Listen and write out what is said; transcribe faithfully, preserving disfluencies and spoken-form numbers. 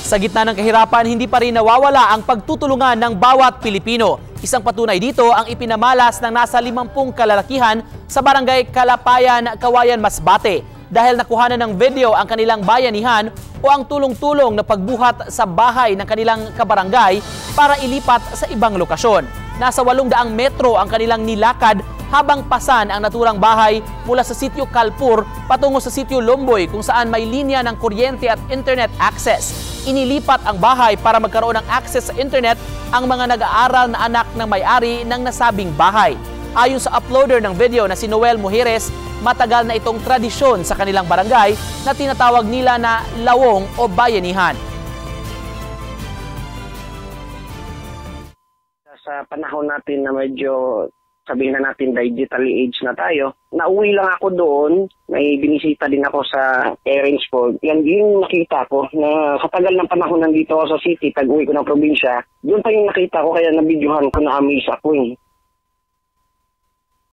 Sa gitna ng kahirapan, hindi pa rin nawawala ang pagtutulungan ng bawat Pilipino. Isang patunay dito ang ipinamalas ng nasa limampung kalalakihan sa barangay Kalapayan, Kawayan, Masbate dahil nakuhanan ng video ang kanilang bayanihan o ang tulong-tulong na pagbuhat sa bahay ng kanilang kabarangay para ilipat sa ibang lokasyon. Nasa walong daang metro ang kanilang nilakad habang pasan ang naturang bahay mula sa sitio Kalpur patungo sa sitio Lomboy kung saan may linya ng kuryente at internet access. Inilipat ang bahay para magkaroon ng access sa internet ang mga nag-aaral na anak ng may-ari ng nasabing bahay. Ayon sa uploader ng video na si Noel Mujeres, matagal na itong tradisyon sa kanilang barangay na tinatawag nila na lawong o bayanihan. Sa panahon natin na medyo sabihin na natin digitally age na tayo, nauwi lang ako doon, may binisita din ako sa parents ko. Yan yung nakita ko na sa tagal ng panahon nandito ako sa city, pag-uwi ko ng probinsya, doon pa yung nakita ko kaya nabidyohan ko na amaze ako eh.